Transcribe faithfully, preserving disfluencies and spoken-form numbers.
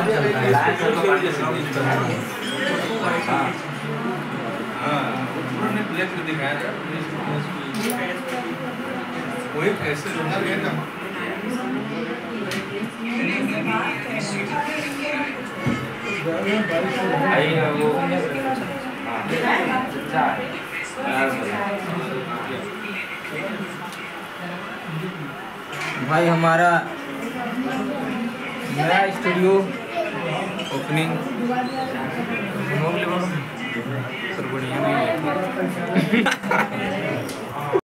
उन्होंने ब्लैक में दिखाया था वही कैसे लोग गए ना भाई हमारा नया स्टूडियो ओपनिंग सर बढ़िया नहीं है।